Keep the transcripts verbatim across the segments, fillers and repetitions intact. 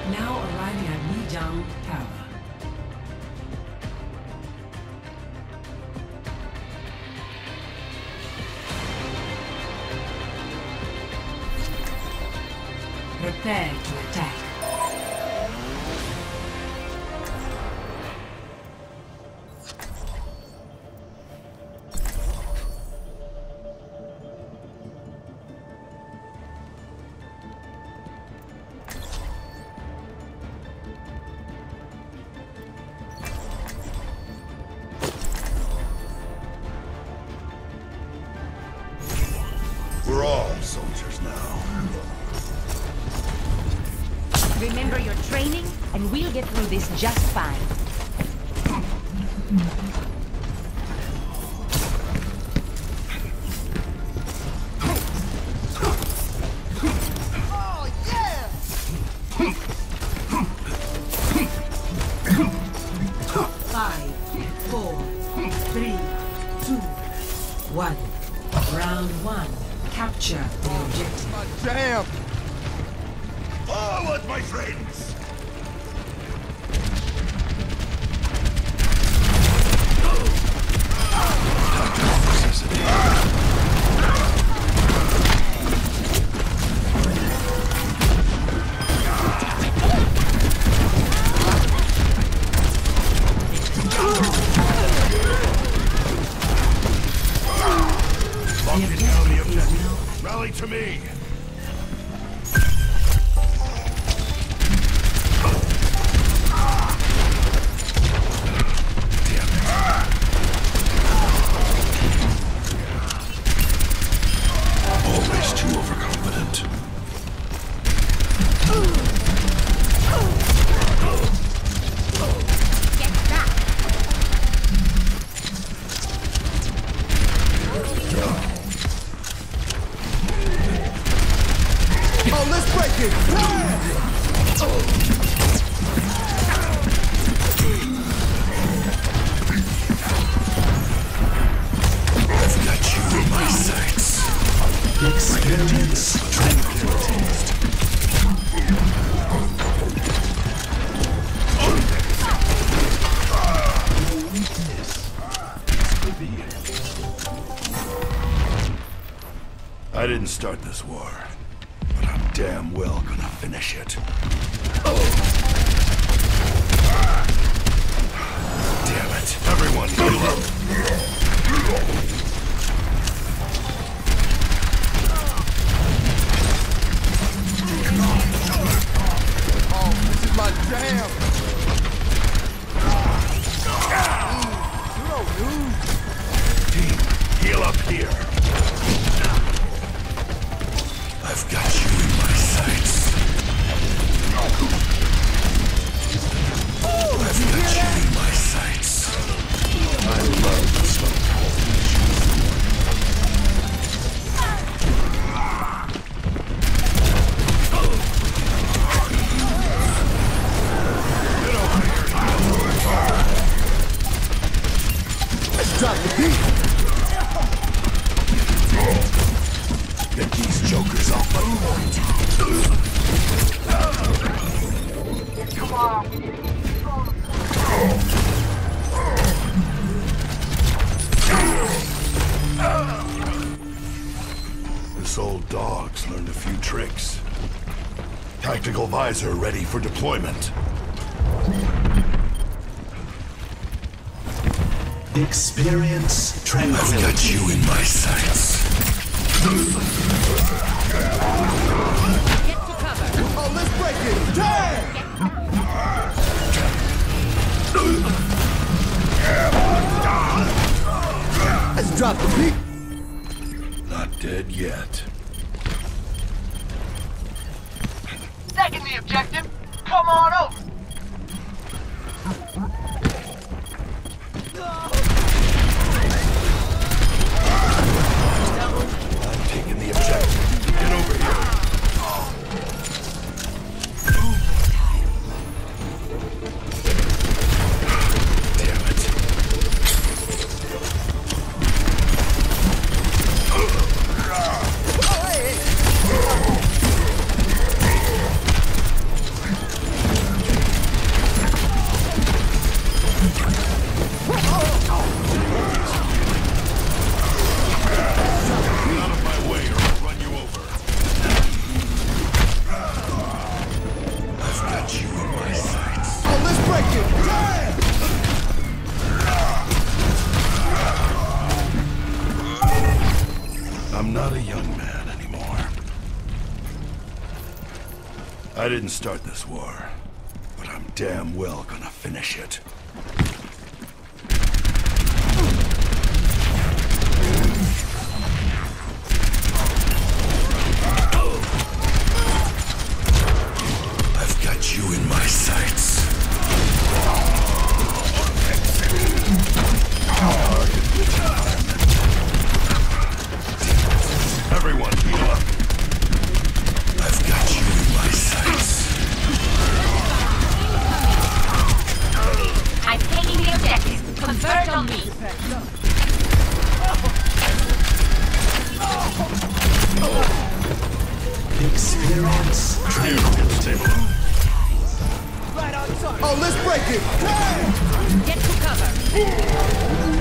Now arriving at Lijiang Tower. Prepare to attack. We're all soldiers now. Remember your training, and we'll get through this just fine. Oh, yeah! Five, four, three, two, one. Round one. Capture the objective. My damn! Forward, my friends! Locking down the objective. Rally to me! Always too overconfident. Get back! Oh, let's break it! I've got you in my sights. Experience tranquility. I didn't start this war, but I'm damn well gonna finish it. Damn it. Everyone heal up. Oh, this is my jam! You don't lose! Team, heal up here. I've got you in my sights. I've got you in my sights. I love the smoke. Let's drop the beat! Get these jokers off my point. Come on. This old dog's learned a few tricks. Tactical visor ready for deployment. Experience tranquility. I've got you in my sights. Get to cover! Oh, let's break it! Damn! Let's drop the beat! Not dead yet. Second the objective. Come on over. I'm taking the objective. Get over here. Damn it. I didn't start this war, but I'm damn well gonna finish it. I've got you in my sights. Everyone, heal up. I've got you in my sights. I'm taking the objective. Convert on me. Experience tranquility. Oh, let's break it! Get to cover.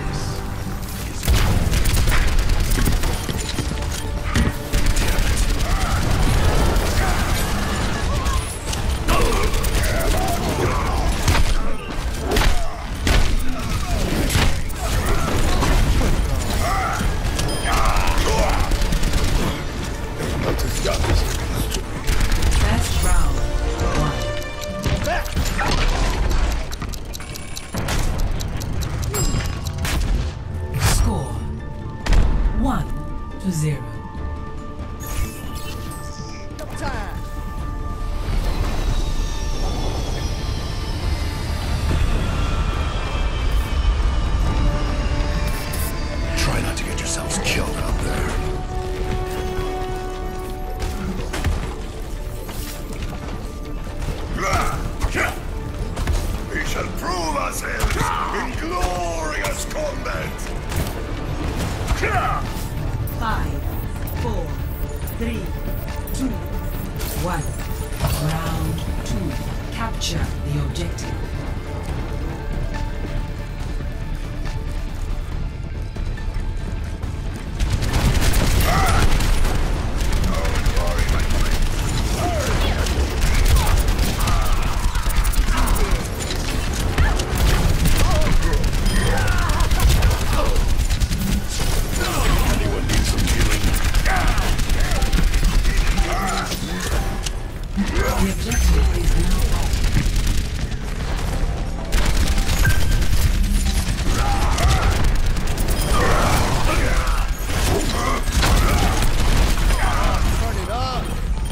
Best round one. Score one to zero. Try not to get yourselves killed out there. We shall prove ourselves in glorious combat! Five, four, three, two, one. Round two. Capture the objective. Anyone need some healing? The objective is now Turn it up!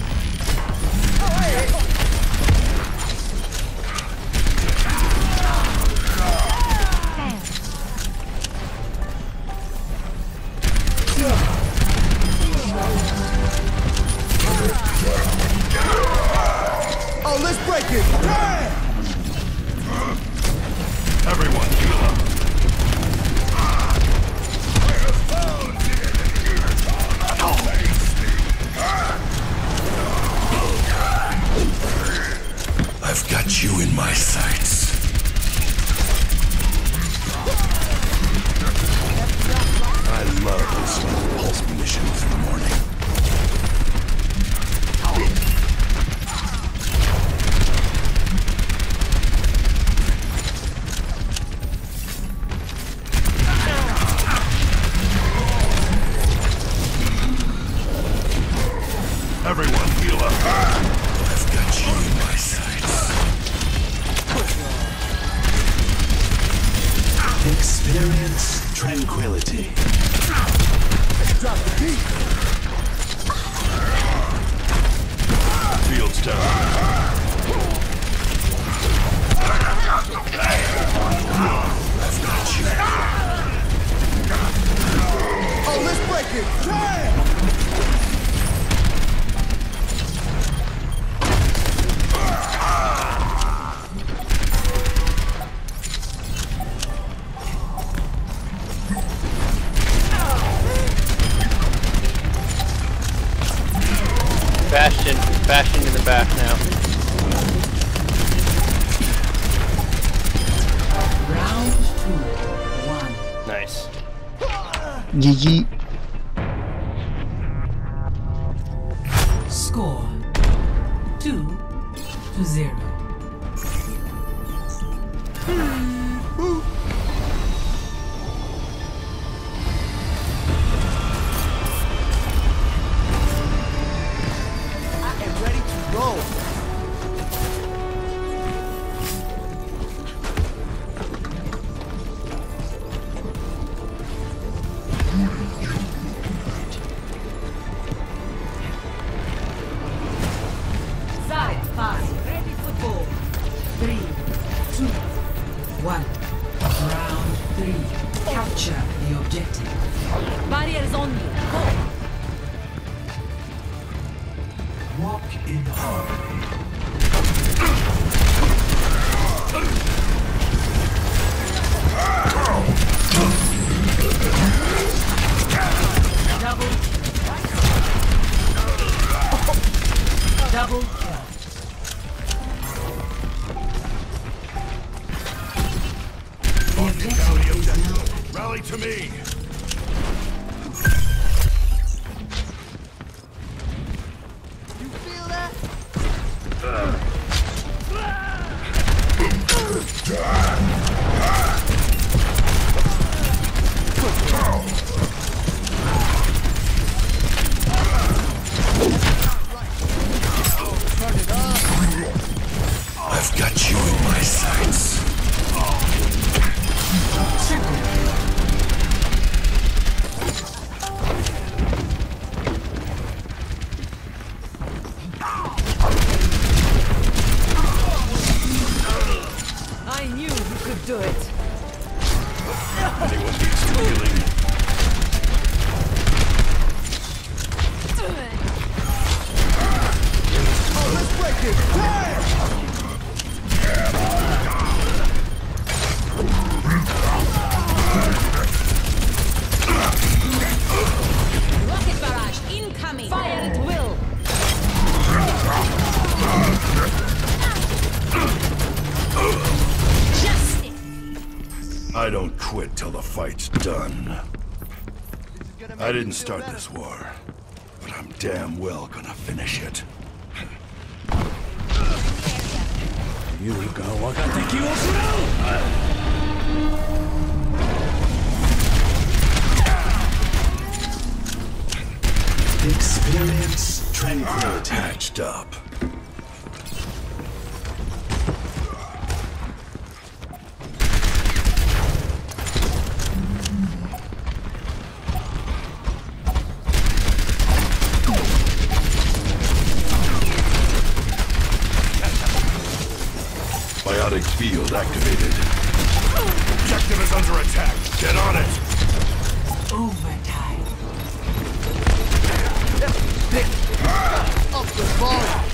Oh, let's break it! Everyone, heal up. I've got you in my sights. I love the smell of pulse munitions in the morning. Everyone, heal up. I've got you in my sights. Experience tranquility. Drop the beat! Fields down. I've got you. Oh, let's break it! Damn! Bastion, Bastion in the back now. round two. One. Nice. G G. Score two to zero. I am ready to roll! Walk in harmony. Double kill. The objective is now Rally to me! You feel that? I've got you in my sights. I knew you could do it. Anyone needs to healing? Oh, let's break it! Damn! Rocket barrage incoming. Fire at will. Justice. I don't quit till the fight's done. I didn't start this war, but I'm damn well gonna finish it. Experience tranquility. Patched up. Biotic field activated. Objective is under attack. Get on it! overtime. Up the ball.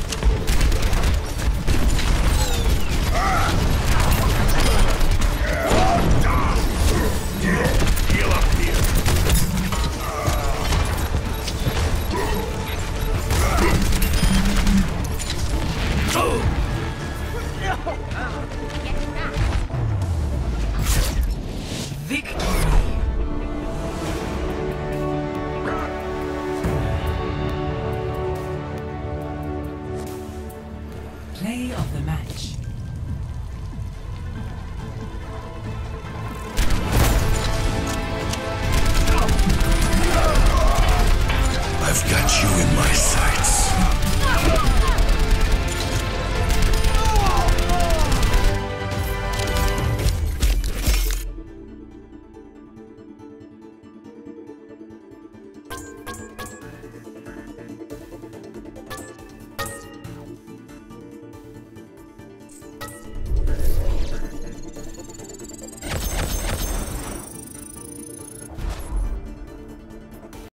Heal up here. Victory. Play of the match.